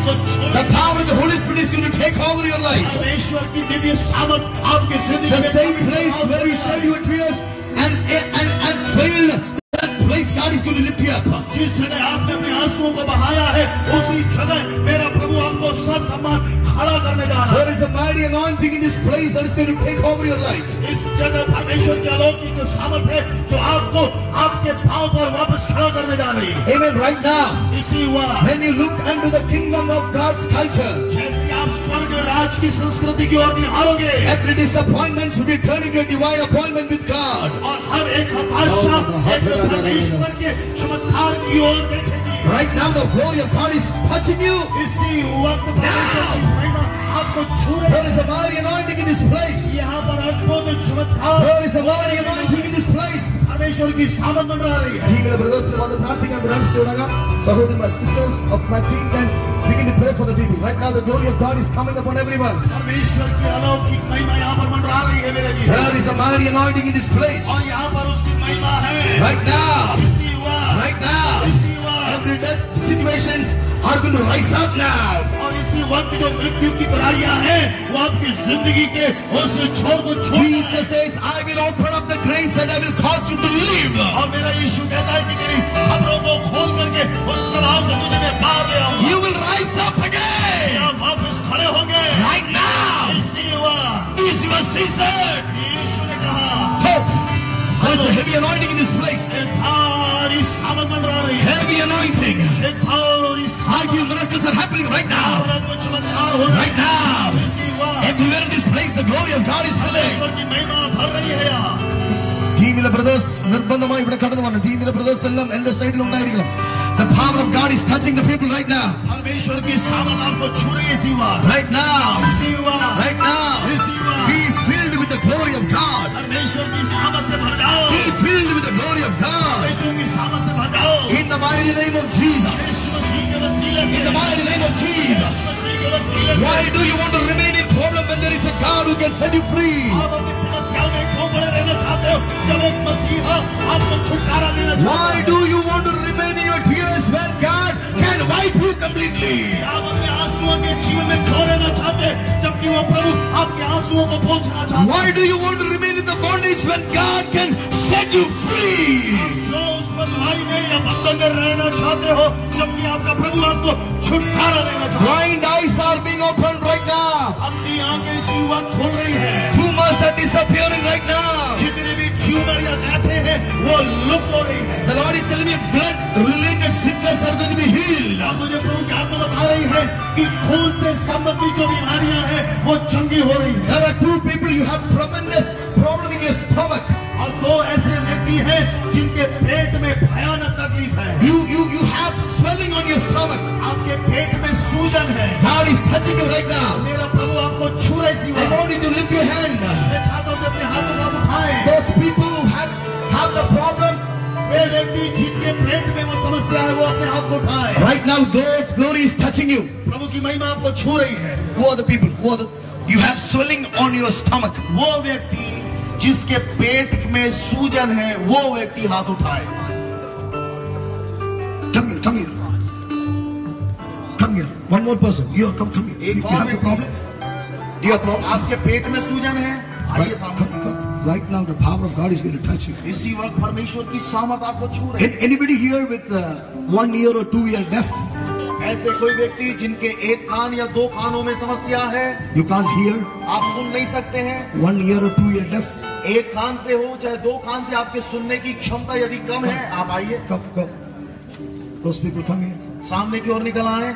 आपको छोड़ The power of the Holy Spirit is going to take over your life. परमेश्वर की दिव्य सामर्थ आपके जिंदगी The में same place where you shed your tears and failed, that place God is going to lift you up. जिस जगह आपने अपने आंसुओं को बहाया है, उसी जगह मेरा प्रभु आपको ससम्मान खड़ा करने जा रहा है। There is a mighty anointing in this place that is going to take over your life. इस जगह परमेश्वर की अलौकिक सामर्थ है जो आपको आपके पांव पर वापस खड़ा करने जा रही है। Amen. Right now, इसी हुआ when you look into the kingdom of God's culture, जैसे आप स्वर्ग राज की संस्कृति की ओर निहारोगे, every disappointment should be turned into a divine appointment with God. और हर एक हताशा एक परमेश्वर के चमत्कार की ओर देखेगी। Right now, the glory of God is touching you. इसी वक्त परमेश्वर की महिमा आपको छू रही है। There is a mighty anointing in this place. यहाँ पर अद्भुत चमत्कार, There is a mighty anointing in this place. परमेश्वर की सामर्थ मंडरा रही है। Team brothers, Sahodri, my sisters of my team can begin to pray for the people. Right now, the glory of God is coming upon everyone. परमेश्वर की अलौकिक महिमा यहाँ पर मंडरा रही है मेरे जी। There is a mighty anointing in this place. और यहाँ पर उसकी महिमा है। Right now, इसी हुआ, right now, इसी हुआ। every situations are going to rise up now. और इसी वक्त जो मृत्यु की तराइयां हैं, वो आपकी जिंदगी के उस छोर को छोड़। Jesus says, I will open up the graves and I will cause you to live. और मेरा यीशु कहता है कि तेरी खबरों को खोल करके उस प्रभाव से तुझे मैं पार ले आऊंगा। You will rise up again. आप वापस खड़े होंगे। Right now इसी हुआ, is your season. यीशु ने कहा, Hope. There is a heavy anointing in this place. एक भारी सामर्थ मंडरा रही है। Heavy anointing. एक भारी Mighty miracles are happening right now. चमत्कार हो रहा है। Right now. इसी हुआ, Everywhere in this place, the glory of God is filling. परमेश्वर की महिमा भर रही है यहाँ। ടീമിലെ ബ്രദേഴ്സ് നിർബന്ധമായി ഇവിടെ കടന്നു വരണം. ടീമിലെ ബ്രദേഴ്സ് എല്ലാം എന്റെ സൈഡിൽ ഉണ്ടായിരിക്കണം. The power of God is touching the people right now. परमेश्वर की सामर्थ आपको छू रही है। इसी हुआ, Right now. इसी हुआ, Right now. इसी हुआ। Be filled with the glory of God. परमेश्वर की सामर्थ से भर जाओ। Be filled with the glory of God. परमेश्वर की सामर्थ से भर जाओ। In the mighty name of Jesus. यीशु मसीह के वसीले से, In the mighty name of Jesus. मसीह के वसीले से। Why do you want to remain in problem when there is a God who can set you free? आप अपनी समस्याओं में क्यों पड़े रहना चाहते हो जब एक मसीहा आपको छुटकारा देना चाहता Why है? do you want to remain in your tears when God can wipe you completely? आप अपने आंसुओं के जीवन में क्यों रहना चाहते हैं जबकि वो प्रभु आपके आंसुओं को पोंछना चाहता है? Why do you want to remain in the bondage when God can set you free? क्यों उस बंधुआई में या बंधन में रहना चाहते हो जबकि आपका प्रभु आपको छुटकारा देना चाहता है? Blind eyes are being opened right now. अपनी आंखें इसी वक्त खुल रही है। Tumors are disappearing right now. जितने भी ट्यूमर या गांठें हैं वो लुप्त हो रही है। The Lord is telling me blood-related sickness are going to be healed. अब मुझे प्रभु की आत्मा बता रही है कि खून से संबंधित जो बीमारियां हैं वो चंगी हो रही है। There are two people, you have tremendous problem in your stomach. और दो ऐसे व्यक्ति हैं जिनके पेट में भयानक तकलीफ है। You have swelling on your stomach. आपके पेट में सूजन है। God is touching you right now. मेरा प्रभु आपको छू रही सी I want you to lift your hand. मैं चाहता हूं कि अपने हाथों को आप उठाएं। Those people who have the problem, वे व्यक्ति जिनके पेट में वो समस्या है वो अपने हाथ को उठाएं। right now God's glory is touching you. प्रभु की महिमा आपको छू रही है। Who are the people? You have swelling on your stomach. वो व्यक्ति जिसके पेट में सूजन है वो व्यक्ति हाथ उठाए। Come here. Come here. One more person. Come here. You have the problem? Do you have problem? आपके पेट में सूजन है, आइए Right, सामने। come. Right now the power of God is going to touch you. इसी वक्त परमेश्वर की सामर्थ आपको छू रही है। Anybody here with 1 year or 2 year deaf? ऐसे कोई व्यक्ति जिनके एक कान या दो कानों में समस्या है, You can't hear? आप सुन नहीं सकते हैं। 1 year or 2 year deaf? एक कान से हो चाहे दो कान से आपके सुनने की क्षमता यदि कम है, आप आइए Come. Those people come here. सामने की ओर निकल आए।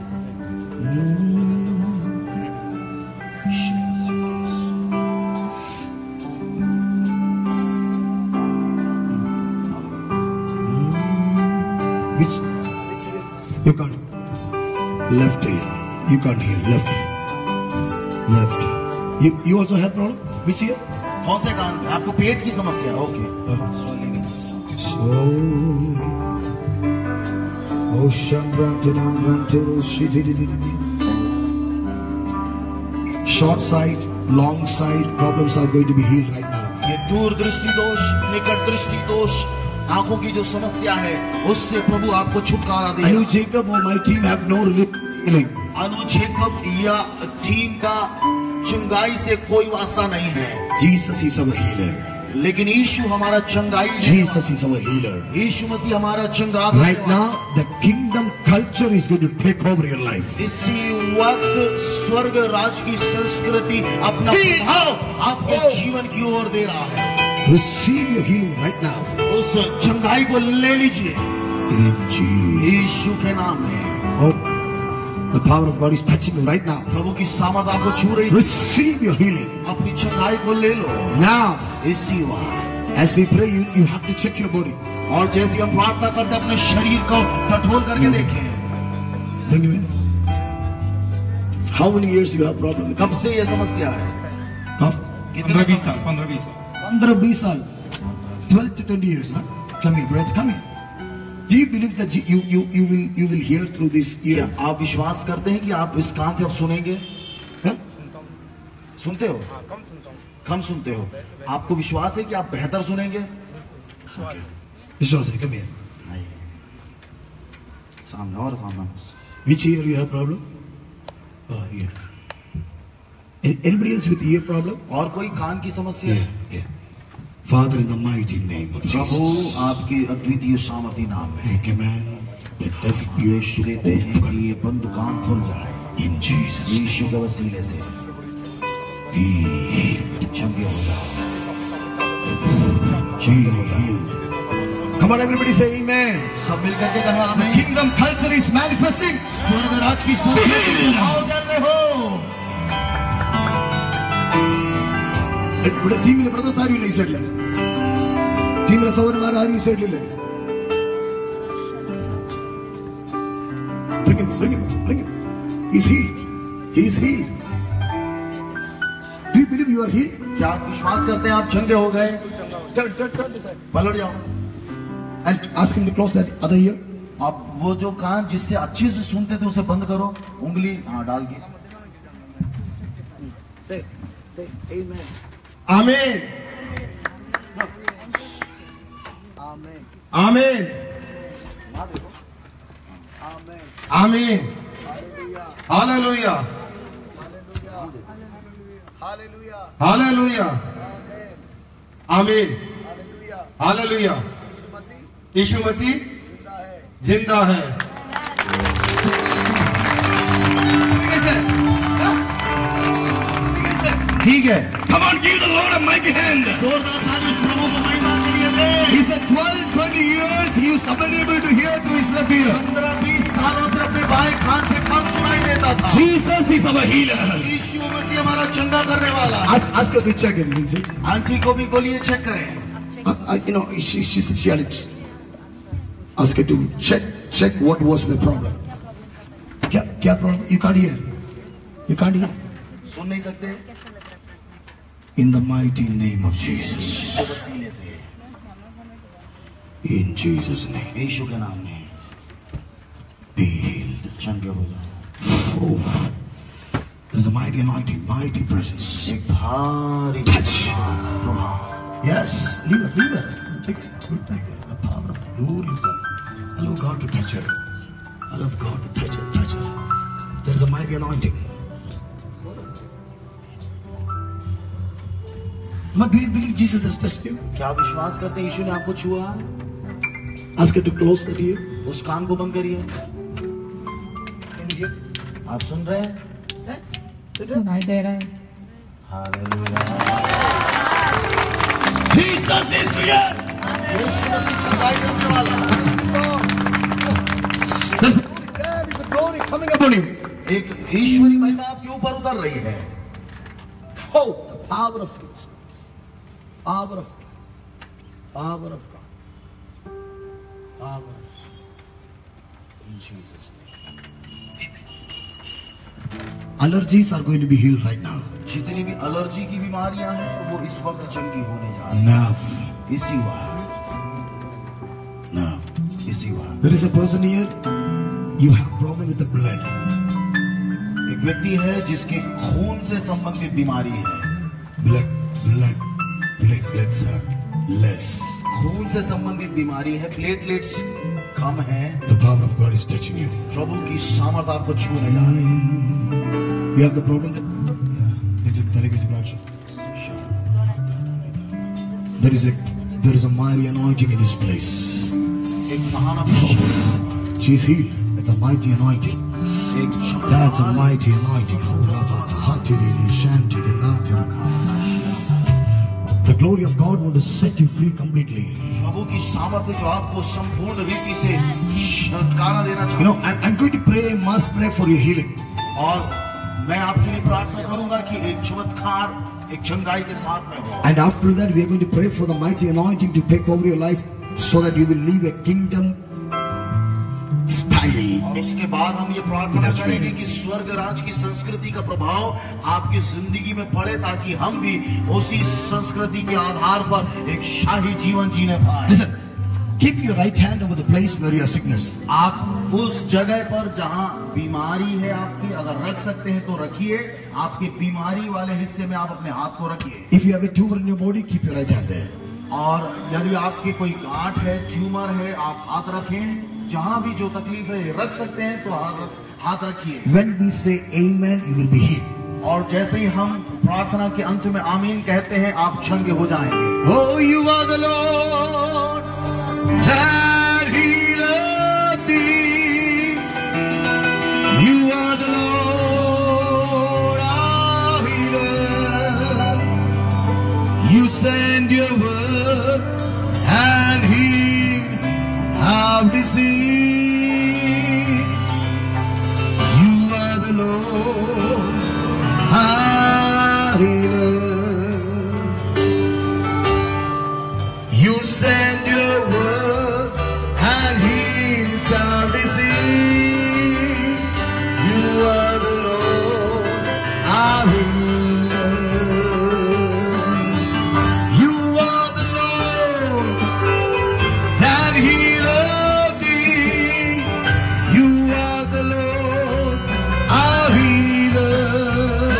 Which you can't. Left ear. You can't hear. Left. You also have problem? Which ear? कौन से कान में? आपको पेट की समस्या? Okay. So, short sight, long sight problems are going to be healed right now. ये दूर दृष्टि दोष, निकट दृष्टि दोष, आंखों की जो समस्या है उससे प्रभु आपको छुटकारा I know देगा। Jacob or my team have no healing. अनुजेकब या टीम का चंगाई से कोई वास्ता नहीं है, Jesus is our healer. लेकिन यीशु हमारा चंगाई है। Jesus is our healer. यीशु मसीह हमारा चंगा। Right now, the kingdom culture is going to take over your life. इसी वक्त स्वर्ग राज की संस्कृति अपना प्रभाव आपके जीवन की ओर दे रहा है। Receive your healing right now. उस चंगाई को ले लीजिए In Jesus. यीशु के नाम में। Oh, the power of God is touching you right now. प्रभु की सामर्थ आपको छू रही है। Receive your healing अपनी चंगाई को ले लो now. इसी वक्त। As we pray, you have to check your body. और जैसे हम प्रार्थना करते हैं अपने शरीर को टटोल करके देखें। Bring him in. How many years you have problem with? कब से ये समस्या है? कब? 15-20 साल। 15-20 साल. 12 to 20 years, ना? Come here, brother. Come here. Do you believe that you will hear through this ear? क्या आप विश्वास करते हैं कि आप इस कान से अब सुनेंगे? हाँ? सुनते हो? कम सुनते हो? आपको विश्वास है कि आप बेहतर सुनेंगे? विश्वास है. Come here. नहीं। सामने और सामने। Which ear you have problem? Oh, ear. Anybody else with ear problem? और कोई कान की समस्या? Yeah. Father, in the mighty name of Prabhu Jesus, आपके अद्वितीय सामर्थी नाम में we command the deaf ears to देते हैं open कि ये बंद कान खुल जाए in Jesus' name. यीशु के वसीले से। Be healed. चंगे हो जाओ। Be healed. Come on, everybody say amen. सब मिलकर के कहा The आमीन। kingdom culture is manifesting. स्वर्ग राज की संस्कृति भाव कर रहे हो। ഇവിടെ ടീമിലെ ബ്രദേഴ്സ് ആരും ഇല്ല ഈ സൈഡില്. ടീമിലെ സഹോദരന്മാർ ആരും ഈ സൈഡിലില്ല. Bring him. He's healed. He's healed. Do you believe you are healed? क्या आप विश्वास करते हैं आप चंगे हो गए? Turn this side. पलट जाओ। And ask him to close that other ear. आप वो जो कान जिससे अच्छे से सुनते थे उसे बंद करो, उंगली डाल के। Say amen. आमीन। Amen. आमीन। Amen. आमीन। Hallelujah. हालेलुया। Hallelujah. हालेलुया। आमीन। Hallelujah. हालेलुया। यीशु मसीह जिंदा है। ठीक है। Come on, give the Lord a mighty hand. जोरदार ताली उस प्रभु को महिमा के लिए दे। He said 12-20 years he was unable to hear through his left ear. 15-20 सालों से अपने बाएं कान से कम सुनाई देता था। Jesus is our healer. यीशु मसीह हमारा चंगा करने वाला। Ask her to check him. Lindsay. Aunty को भी बोलिए चेक करें। You know, she had it. Ask her to check what was the problem. क्या problem? You can't hear. You can't hear. सुन नहीं सकते? In the mighty name of Jesus. वसीले से। In Jesus' name. यीशु के नाम में Be healed. चंगे हो जाओ। Oh. There's a mighty anointing, mighty presence. एक भारी Touch. प्रभाव। Yes. Leave her. Take it. The power of glory of God. Allow God to touch her. Allow God to touch her. Touch her. There's a mighty anointing. But do you believe Jesus has touched you? क्या आप विश्वास करते हैं यीशु ने आपको छुआ? Ask her to close that ear. उस कान को बंद करिए। Can you hear? आप सुन रहे हैं? सुनाई दे रहा है। हालेलुया। Jesus is real. Yeshu Masih चंगाई करने वाला। There's a glory coming upon you. एक ईश्वरी महिमा आपके ऊपर उतर रही है। Oh, the power of God. Power of God. Power of God. Power of God. In Jesus' name. Allergies are going to be healed right now. जितनी भी allergy की बीमारियां हैं वो इस वक्त चंगी होने जा रही Now. हैं। इसी वक्त। Now. इसी वक्त। There is a person here. You have problem with the blood. एक व्यक्ति है जिसके खून से संबंधित बीमारी है। Platelets are less. खून से संबंधित बीमारी है, प्लेटलेट्स कम है, the power of God is touching you. प्रभु की सामर्थ आपको छूने जा रही है। You have the problem that there is a mighty anointing in this place. एक महान अभिषेक, She is healed. That's a mighty anointing. एक That's a mighty anointing. The glory of God wants to set you free completely. प्रभु की सामर्थ जो आपको संपूर्ण रीति से छुटकारा देना You चाहती know, I'm going to pray, must pray for your healing. और मैं आपके लिए प्रार्थना करूंगा कि एक चमत्कार, एक चंगाई के साथ में हो। And after that, we are going to pray for the mighty anointing to take over your life so that you will live a kingdom style. और उसके बाद हम ये प्रार्थना करेंगे कि स्वर्ग राज की संस्कृति का प्रभाव आपकी जिंदगी में पड़े, ताकि हम भी उसी संस्कृति के आधार पर एक शाही जीवन जीने पाए। Listen, keep your right hand over the place where you have sickness. आप उस जगह पर जहां बीमारी है आपकी, अगर रख सकते हैं तो रखिए। आपके बीमारी वाले हिस्से में आप अपने हाथ को रखिए। If you have a tumor in your body, keep your right hand there. और यदि आपकी कोई गांठ है, ट्यूमर है, आप हाथ रखें। जहां भी जो तकलीफ है रख सकते हैं तो हाथ रखिए। When we say amen, you will be healed. और जैसे ही हम प्रार्थना के अंत में आमीन कहते हैं, आप चंगे हो जाएंगे। Oh, you are the Lord that healeth thee. You are the Lord our healer. You send your word and heals our disease. You are the Lord our healer. You send your word and heals our disease. You are the Lord our healer. You are the Lord that healeth thee. You are the Lord our healer.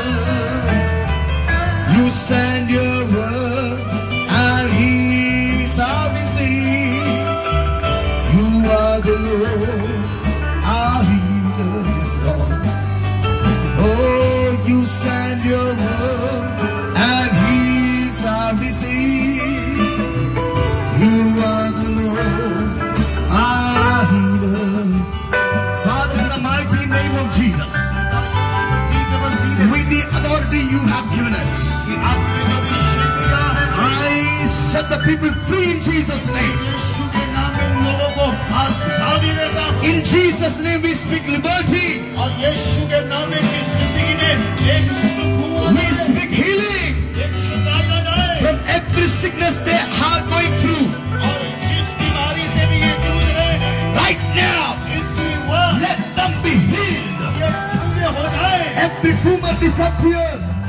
You send your word and heals our disease. You are the Lord our healer. Yes, Lord. Oh, you send your word and heals our disease. You are the Lord our healer. Father, in the mighty name of Jesus, with the authority you have given us, I set the people free in Jesus' name. In Jesus' name we speak liberty. We speak healing from every sickness they are going through. Right now, let them be healed. Every tumor disappear.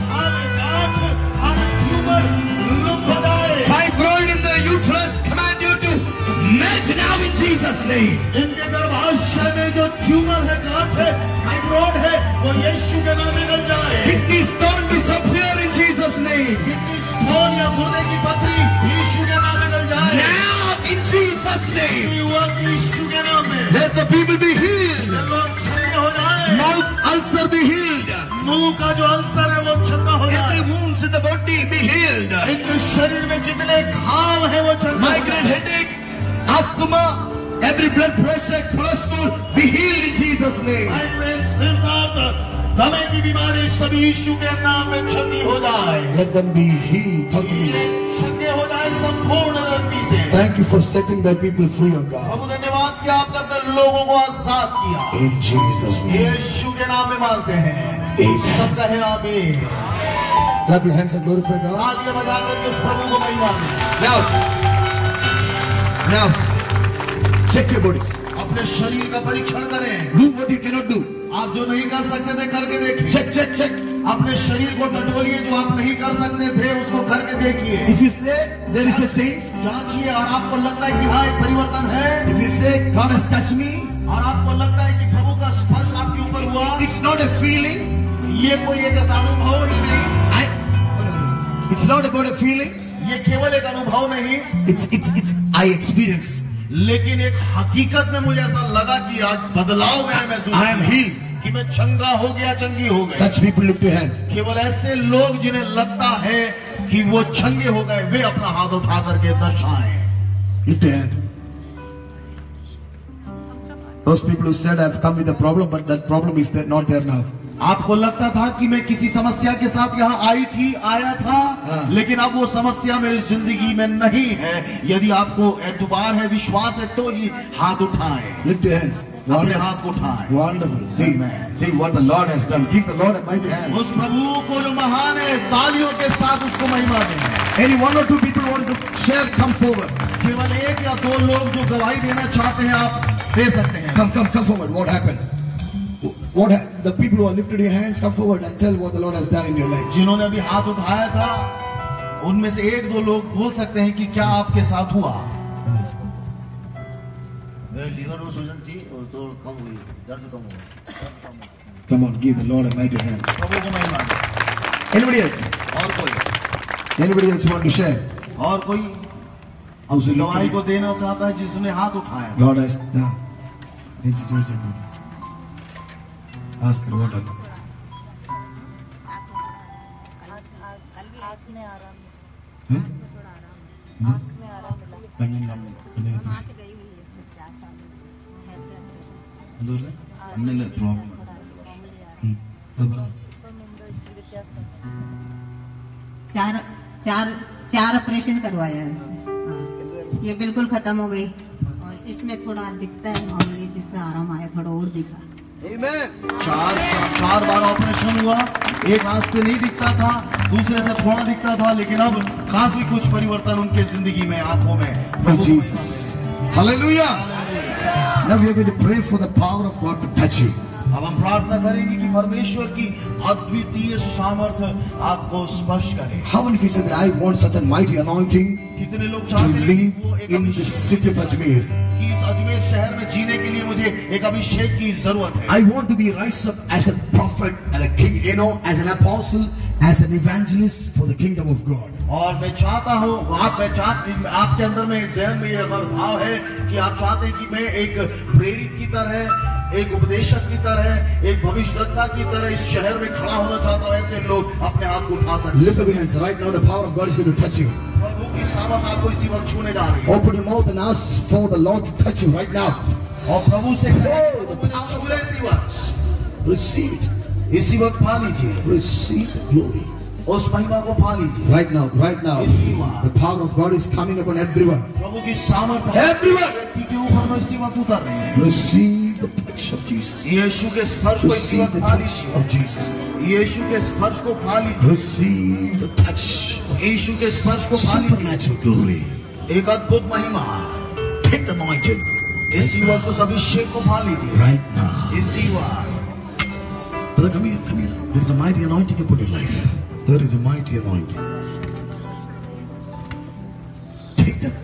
Fibroid in the uterus, command you to melt now in Jesus' name. इनके गर्भाशय में जो tumour है, गांठ है, fibroid है, वो यीशु के नाम में निकल जाए। Kidney stone disappear in Jesus' name. Kidney stone या गुर्दे की पथरी यीशु के नाम में निकल जाए। Now in Jesus' name. यीशु के नाम में Let the people be healed. लोग चंगे हो जाए। Mouth ulcer be healed. मुंह का जो अल्सर है वो चंगा हो जाए। Every wounds in the body be healed. इनके शरीर में जितने घाव है वो चंगा हो Migraine, जाए। headache, asthma, every blood pressure, cholesterol be healed in Jesus' name. Migraine, सिर दर्द, दमे की बीमारी सभी यीशु के नाम में चंगी हो जाए। Let them be healed totally. चंगे हो जाए संपूर्ण धरती से। Thank you for setting the people free, oh God. प्रभु धन्यवाद कि आपने अपने लोगों को आजाद किया। In Jesus' name. यीशु के नाम में मांगते हैं। Amen. सब कहे आमीन। Clap your hands and glorify God. तालियां बजाकर के उस प्रभु को महिमा दें। Now, check your bodies. अपने शरीर का परीक्षण करें। Do what you cannot do. आप जो नहीं कर सकते थे करके देखिए। Check. अपने शरीर को टटोलिए, जो आप नहीं कर सकते थे उसको करके देखिए। If you say there is a change, जांचिए और आपको लगता है कि हाँ एक परिवर्तन है, if you say God has touched me, और आपको लगता है कि प्रभु का स्पर्श आपके ऊपर हुआ, it's not a feeling. ये कोई एक ऐसा अनुभव ही नहीं। It's not about a feeling. ये केवल एक अनुभव नहीं, It's I experience. लेकिन एक हकीकत में मुझे ऐसा लगा कि आज बदलाव मैंने महसूस I am किया healed. कि मैं चंगा हो गया, चंगी हो गई। Such people lift your hand. केवल ऐसे लोग जिन्हें लगता है कि वो चंगे हो गए, वे अपना हाथ उठा करके दर्शाएं। Lift your hand. Those people who said I've come with a problem, but that problem is there, not there now. आपको लगता था कि मैं किसी समस्या के साथ यहाँ आया था, लेकिन अब वो समस्या मेरी जिंदगी में नहीं है। यदि आपको एतबार है, विश्वास है, तो ही हाथ उठाएं। Lift your hands. अपने हाथ को उठाएं। Wonderful. See what the Lord has done. Give the Lord a mighty hand. उस प्रभु को जो महान है, तालियों के साथ उसको महिमा दें। Any one or two people want to share, come forward. केवल एक या दो लोग जो गवाही देना चाहते हैं, आप दे सकते हैं। Come forward. What happened? The people who have lifted your hands, come forward and tell what the Lord has done in your life. जिन्होंने अभी हाथ उठाया था, उनमें से एक दो लोग बोल सकते हैं कि क्या आपके साथ हुआ। मेरे लीवर में सूजन थी और तो कम हुई, दर्द कम हुआ। Come on, give the Lord a mighty hand. प्रभु को महिमा दें। Anybody else? और कोई? Anybody else want to share? और कोई Also lift गवाही your को देना चाहता है जिसने हाथ उठाया। God has done. Ask her what happened. चार ऑपरेशन करवाया है इससे। ये बिल्कुल खत्म हो गई और इसमें थोड़ा दिखता है मामूली, जिससे आराम आया, थोड़ा और दिखा। चार बार ऑपरेशन हुआ, एक हाथ से नहीं दिखता था, दूसरे से थोड़ा दिखता था, लेकिन अब काफी कुछ परिवर्तन उनके जिंदगी में, आंखों में। Jesus. Hallelujah. Now we are going to pray for the power of God to touch you. अब हम प्रार्थना करेंगे कि परमेश्वर की अद्वितीय सामर्थ्य आपको स्पर्श करे। How many of you said that I want such a mighty anointing कितने लोग to चाहते हैं कि वो live एक in the Abhishek city of Ajmer? कि इस अजमेर शहर में जीने के लिए मुझे एक अभिषेक की जरूरत है। I want to be raised up as a prophet and a king, as an apostle, as an evangelist for the kingdom of God. और मैं चाहता हूँ, आपके अंदर में जहन में ये भाव है कि आप चाहते हैं कि मैं एक प्रेरित की तरह, एक उपदेशक की तरह, एक भविष्यद्वक्ता की तरह इस शहर में खड़ा होना चाहता हूँ। ऐसे लोग अपने हाथ को उठा सकते हैं। Lift up your hands right now. The power of God is going to touch you. प्रभु की सामर्थ आपको इसी वक्त छूने जा रही है। Open your mouth and ask for the Lord to touch you right now. और प्रभु से कहें, मुझे छू ले इसी वक्त। Receive it. इसी वक्त पा लीजिए। Receive the glory. उस महिमा को पा लीजिए। Right now. The power of God is coming upon everyone. प्रभु की सामर्थ Everyone. व्यक्ति के ऊपर में इसी वक्त उतर रही है। Receive the touch of Jesus. यीशु के स्पर्श को इसी Receive वक्त the पा touch लीजिए। of Jesus. यीशु के स्पर्श को पा लीजिए। Receive the touch of यीशु के स्पर्श को पा लीजिए। supernatural glory. एक अद्भुत महिमा। Take the anointing. इसी वक्त उस अभिषेक को पा लीजिए। Right now. इसी वक्त। Brother, come here. There is a mighty anointing upon your life. There is a mighty anointing. Take them.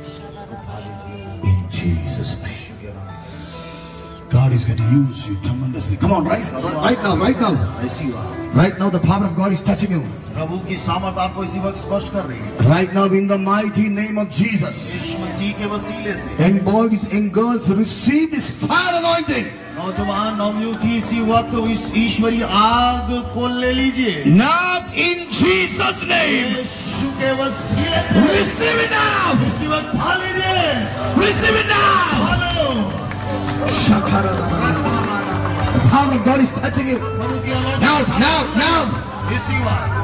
In Jesus' name. God is going to use you tremendously. Come on, right now. इसी वक्त। Right now, the power of God is touching you. प्रभु की सामर्थ आपको इसी वक्त स्पर्श कर रही है। Right now, in the mighty name of Jesus. यीशु मसीह के वसीले से। And boys and girls, receive this fire anointing. नौजवान नवयुवती इसी वक्त इस ईश्वरीय आग को ले लीजिए। Now, in Jesus' name. यीशु के वसीले से। Receive it now. इसी वक्त पा लीजिए। Receive it now. पा लो। The power of God is touching you. प्रभु की अलौकिक Now. इसी वक्त।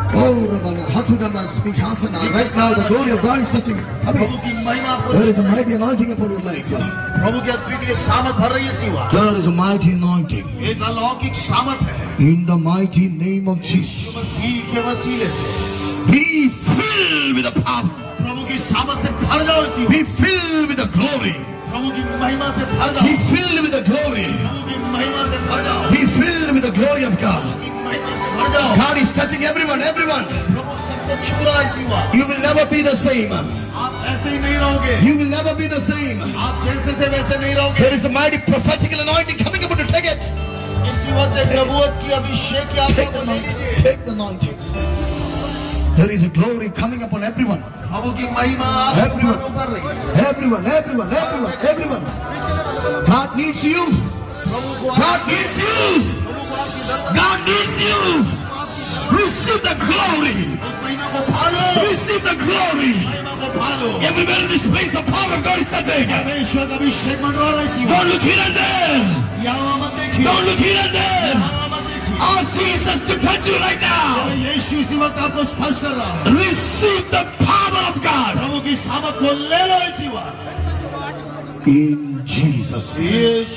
Right now, the glory of God is touching you. प्रभु की महिमा आपको। There is a mighty anointing upon your life. प्रभु की अद्वितीय सामर्थ भर रही है इसी वक्त। There is a mighty anointing. एक अलौकिक सामर्थ है। In the mighty name of Jesus. यीशु मसीह के वसीले से। Be filled with the power. प्रभु की सामर्थ से भर जाओ इसी वक्त। Be filled with the glory. प्रभु की महिमा से भर जाओ। Be filled with the glory. प्रभु की महिमा से भर जाओ। Be filled with the glory of God. महिमा से भर जाओ। God is touching everyone. प्रभु सबको छू रहा है इसी वक्त। You will never be the same. आप ऐसे ही नहीं रहोगे। You will never be the same. आप जैसे थे वैसे नहीं रहोगे। There is a mighty prophetical anointing coming upon you. Take it. इसी वक्त एक नबूवत की अभिषेक की Take आपको the anointing. लीजिए। Take the anointing. There is a glory coming upon everyone. प्रभु की महिमा आप सब पर उतर रही है। Everyone. God needs you. God needs you. God needs you. Receive the glory. Receive the glory. Everywhere in this place, the power of God is touching. Don't look here and there. Don't look here and there. Ask Jesus to touch you right now. Receive the power of God. In Jesus' name.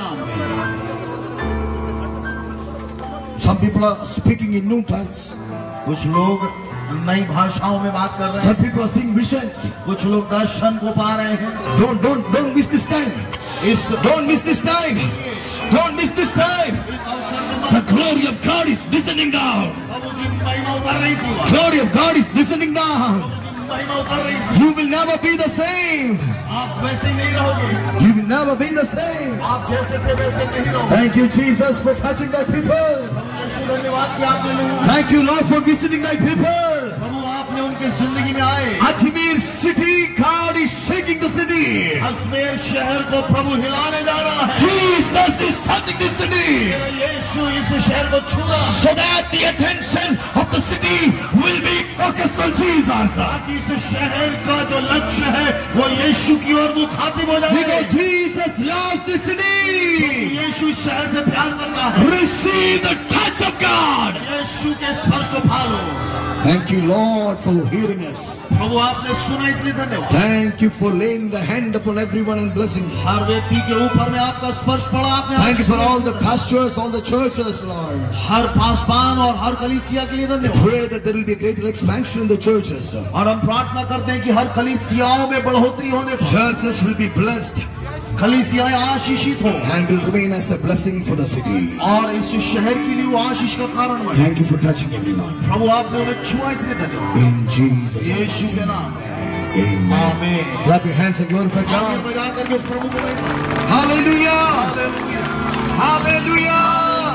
Some people are speaking in new tongues. कुछ लोग नई भाषाओं में बात कर रहे हैं। Some people are seeing visions. कुछ लोग दर्शन को पा रहे हैं। Don't miss this time. Don't miss this time. Don't miss this time. The glory of God is descending down. Glory of God is descending down. You will never be the same. आप वैसे ही नहीं रहोगे। You will never be the same. आप जैसे थे वैसे नहीं रहोगे। Thank you, Jesus, for touching thy people. धन्यवाद कि आपने लोगों Thank you, Lord, for visiting thy people. प्रभु आपने उनके जिंदगी में आए। Ajmer city, God is shaking the city. Ajmer शहर को प्रभु हिलाने जा रहा है। Jesus is touching the city. यीशु इस शहर को छू रहा है। So that the attention of the city will be focused on Jesus. ताकि इस शहर का जो लक्ष्य है वो यीशु की ओर मुखातिब हो जाए। Because Jesus loves the city. यीशु इस शहर से प्यार करता है। Receive the touch of God. यीशु के स्पर्श को पालो। Thank you, Lord, for hearing us. प्रभु आपने सुना इसलिए धन्यवाद। Thank you for laying the hand upon everyone and blessing. हर व्यक्ति के ऊपर में आपका स्पर्श पड़ा। आपने Thank you for all the pastors, all the churches, Lord. हर पासवान और हर कलीसिया के लिए धन्यवाद। Pray that there will be a greater expansion in the churches. और हम प्रार्थना करते हैं कि हर कलीसियाओं में बढ़ोतरी होने पर Churches will be blessed कलीसियाएं आशीषित हो and will remain as a blessing for the city. और इस शहर के लिए वो आशीष का कारण बने। Thank you for touching everyone. प्रभु आपने उन्हें छुआ इसलिए धन्यवाद। In Jesus' name. यीशु के नाम। Amen. आमीन। Clap your hands and glorify आगे God. बजा करके उस प्रभु को धन्यवाद। Hallelujah. Hallelujah.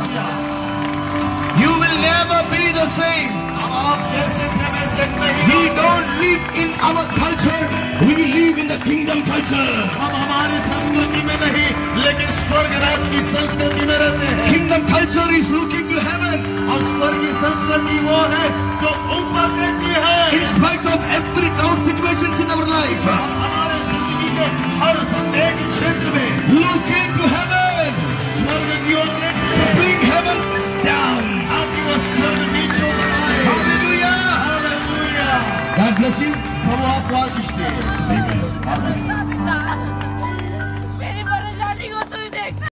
You will never be the same. आप जैसे थे वैसे नहीं। We don't live in our culture. We live in the kingdom culture. हम हमारी संस्कृति में नहीं लेकिन स्वर्ग राज्य की संस्कृति में रहते हैं। Kingdom culture is looking to heaven. और स्वर्ग की संस्कृति वो है जो ऊपर देखती है। In spite of every down situations in our life. हमारे जिंदगी के हर संदेह के क्षेत्र में Look into heaven. स्वर्ग की ओर देखते To bring heaven down. ताकि वो स्वर्ग नीचे बनाए। Hallelujah. हालेलुया। God bless you. प्रभु आपको आशीष दे। Amen. आमीन।